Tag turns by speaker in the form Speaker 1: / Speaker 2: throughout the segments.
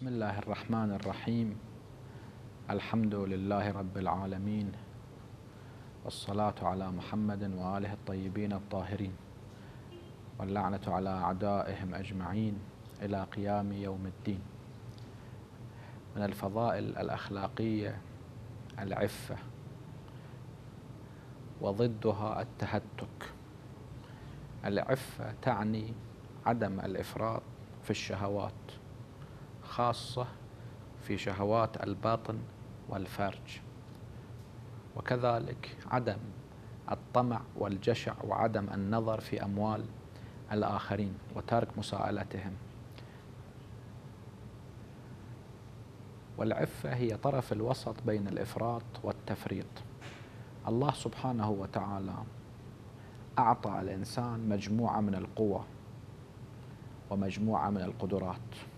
Speaker 1: بسم الله الرحمن الرحيم. الحمد لله رب العالمين، والصلاة على محمد وآله الطيبين الطاهرين، واللعنة على أعدائهم أجمعين إلى قيام يوم الدين. من الفضائل الأخلاقية العفة، وضدها التهتك. العفة تعني عدم الإفراط في الشهوات، خاصة في شهوات الباطن والفرج، وكذلك عدم الطمع والجشع وعدم النظر في أموال الآخرين وترك مساءلتهم. والعفة هي طرف الوسط بين الإفراط والتفريط. الله سبحانه وتعالى أعطى الإنسان مجموعة من القوى ومجموعة من القدرات.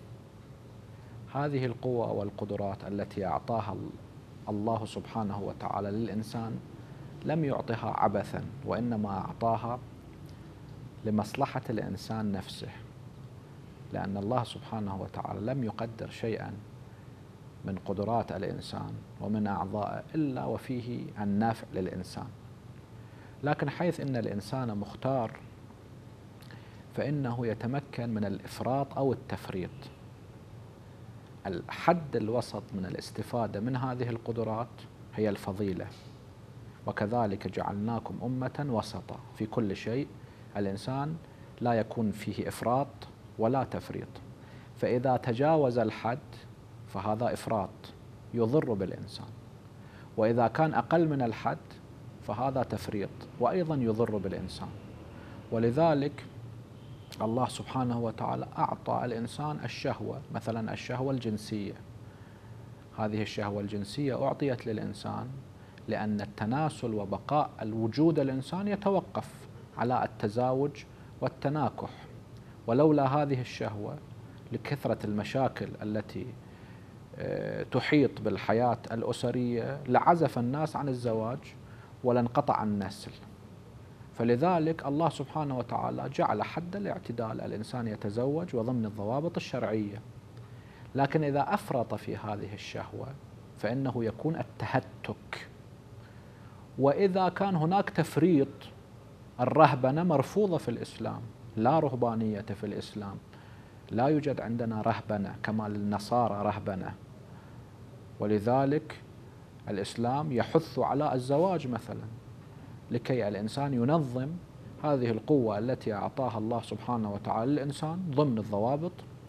Speaker 1: هذه القوى والقدرات التي أعطاها الله سبحانه وتعالى للإنسان لم يعطها عبثا، وإنما أعطاها لمصلحة الإنسان نفسه، لأن الله سبحانه وتعالى لم يقدر شيئا من قدرات الإنسان ومن أعضائه إلا وفيه النافع للإنسان. لكن حيث إن الإنسان مختار فإنه يتمكن من الإفراط أو التفريط. الحد الوسط من الاستفادة من هذه القدرات هي الفضيلة، وكذلك جعلناكم أمة وسطا في كل شيء. الإنسان لا يكون فيه إفراط ولا تفريط، فإذا تجاوز الحد فهذا إفراط يضر بالإنسان، وإذا كان أقل من الحد فهذا تفريط وأيضا يضر بالإنسان. ولذلك الله سبحانه وتعالى أعطى الإنسان الشهوة، مثلا الشهوة الجنسية. هذه الشهوة الجنسية أعطيت للإنسان لأن التناسل وبقاء الوجود الإنسان يتوقف على التزاوج والتناكح، ولولا هذه الشهوة لكثرة المشاكل التي تحيط بالحياة الأسرية لعزف الناس عن الزواج ولانقطع النسل. فلذلك الله سبحانه وتعالى جعل حد الاعتدال، الإنسان يتزوج وضمن الضوابط الشرعية. لكن إذا أفرط في هذه الشهوة فإنه يكون التهتك. وإذا كان هناك تفريط، الرهبنة مرفوضة في الإسلام، لا رهبانية في الإسلام، لا يوجد عندنا رهبنة كما للنصارى رهبنة. ولذلك الإسلام يحث على الزواج مثلا، لكي الإنسان ينظم هذه القوة التي أعطاها الله سبحانه وتعالى للإنسان ضمن الضوابط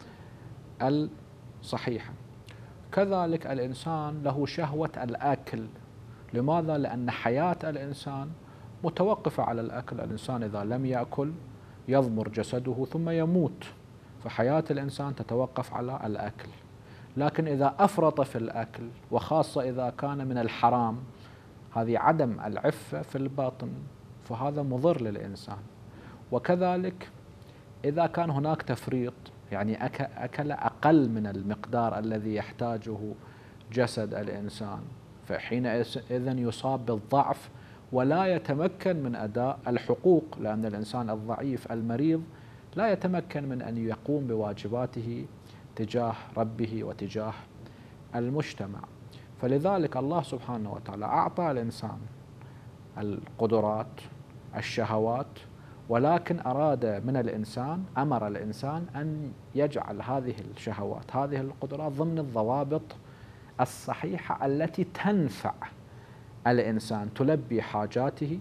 Speaker 1: الصحيحة. كذلك الإنسان له شهوة الأكل. لماذا؟ لأن حياة الإنسان متوقفة على الأكل. الإنسان إذا لم يأكل يضمر جسده ثم يموت، فحياة الإنسان تتوقف على الأكل. لكن إذا أفرط في الأكل، وخاصة إذا كان من الحرام، هذه عدم العفة في الباطن، فهذا مضر للإنسان. وكذلك إذا كان هناك تفريط، يعني أكل أقل من المقدار الذي يحتاجه جسد الإنسان، فحينئذ يصاب بالضعف ولا يتمكن من أداء الحقوق، لأن الإنسان الضعيف المريض لا يتمكن من أن يقوم بواجباته تجاه ربه وتجاه المجتمع. فلذلك الله سبحانه وتعالى أعطى الإنسان القدرات، الشهوات، ولكن أراد من الإنسان، أمر الإنسان أن يجعل هذه الشهوات، هذه القدرات ضمن الضوابط الصحيحة التي تنفع الإنسان، تلبي حاجاته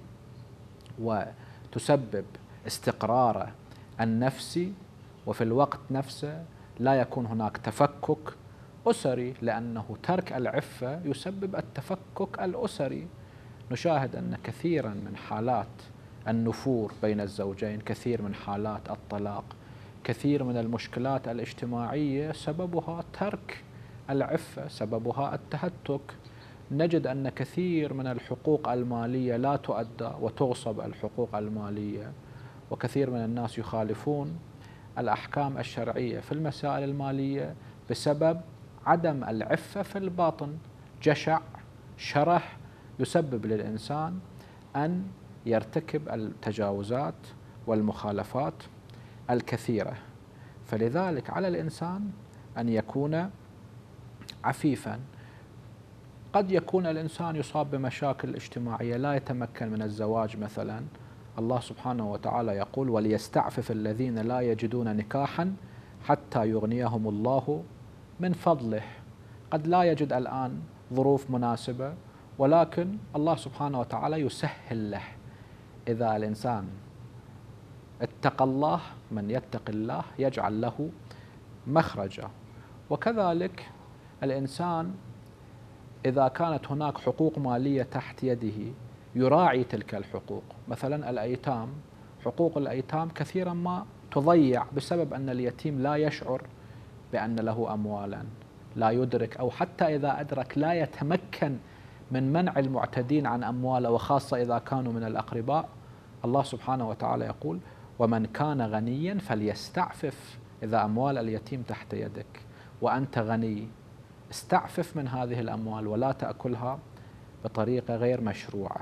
Speaker 1: وتسبب استقراره النفسي، وفي الوقت نفسه لا يكون هناك تفكك أسري، لأنه ترك العفة يسبب التفكك الأسري. نشاهد أن كثيرا من حالات النفور بين الزوجين، كثير من حالات الطلاق، كثير من المشكلات الاجتماعية سببها ترك العفة، سببها التهتك. نجد أن كثير من الحقوق المالية لا تؤدى وتغصب الحقوق المالية، وكثير من الناس يخالفون الأحكام الشرعية في المسائل المالية بسبب عدم العفة في الباطن. جشع، شرح يسبب للإنسان أن يرتكب التجاوزات والمخالفات الكثيرة. فلذلك على الإنسان أن يكون عفيفا. قد يكون الإنسان يصاب بمشاكل اجتماعية، لا يتمكن من الزواج مثلا. الله سبحانه وتعالى يقول: وليستعفف الذين لا يجدون نكاحا حتى يغنيهم الله من فضله. قد لا يجد الآن ظروف مناسبة، ولكن الله سبحانه وتعالى يسهل له. إذا الإنسان اتقى الله، من يتق الله يجعل له مخرجا. وكذلك الإنسان إذا كانت هناك حقوق مالية تحت يده يراعي تلك الحقوق. مثلا الأيتام، حقوق الأيتام كثيرا ما تضيع بسبب أن اليتيم لا يشعر بأن له أموالا، لا يدرك، أو حتى إذا أدرك لا يتمكن من منع المعتدين عن أمواله، وخاصة إذا كانوا من الأقرباء. الله سبحانه وتعالى يقول: ومن كان غنيا فليستعفف. إذا أموال اليتيم تحت يدك وأنت غني، استعفف من هذه الأموال ولا تأكلها بطريقة غير مشروعة.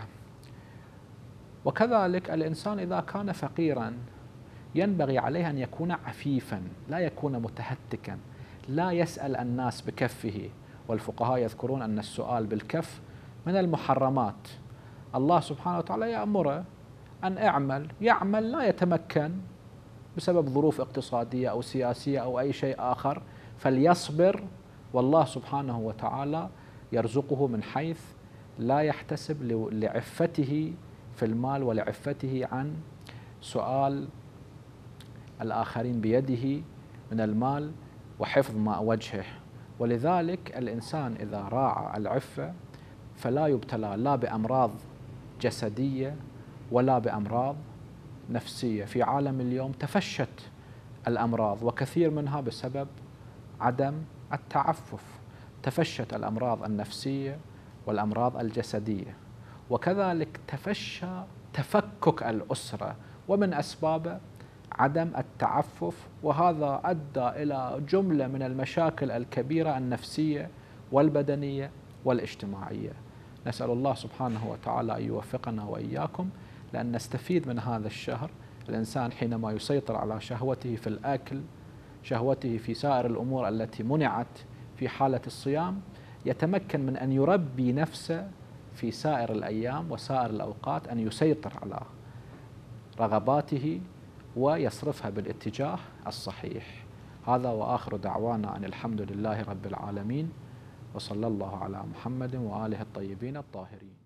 Speaker 1: وكذلك الإنسان إذا كان فقيرا ينبغي عليه أن يكون عفيفا، لا يكون متهتكا، لا يسأل الناس بكفه. والفقهاء يذكرون أن السؤال بالكف من المحرمات. الله سبحانه وتعالى يأمره أن يعمل لا يتمكن بسبب ظروف اقتصادية أو سياسية أو أي شيء آخر، فليصبر، والله سبحانه وتعالى يرزقه من حيث لا يحتسب، لعفته في المال ولعفته عن سؤال الآخرين بيده من المال وحفظ ماء وجهه. ولذلك الإنسان إذا راعى العفة فلا يبتلى لا بأمراض جسدية ولا بأمراض نفسية. في عالم اليوم تفشت الأمراض، وكثير منها بسبب عدم التعفف. تفشت الأمراض النفسية والأمراض الجسدية، وكذلك تفشى تفكك الأسرة، ومن أسبابه عدم التعفف. وهذا أدى إلى جملة من المشاكل الكبيرة النفسية والبدنية والاجتماعية. نسأل الله سبحانه وتعالى أن يوفقنا وإياكم لأن نستفيد من هذا الشهر. الإنسان حينما يسيطر على شهوته في الأكل، شهوته في سائر الأمور التي منعت في حالة الصيام، يتمكن من أن يربي نفسه في سائر الأيام وسائر الأوقات، أن يسيطر على رغباته ويصرفها بالاتجاه الصحيح. هذا وآخر دعوانا أن الحمد لله رب العالمين، وصلى الله على محمد وآله الطيبين الطاهرين.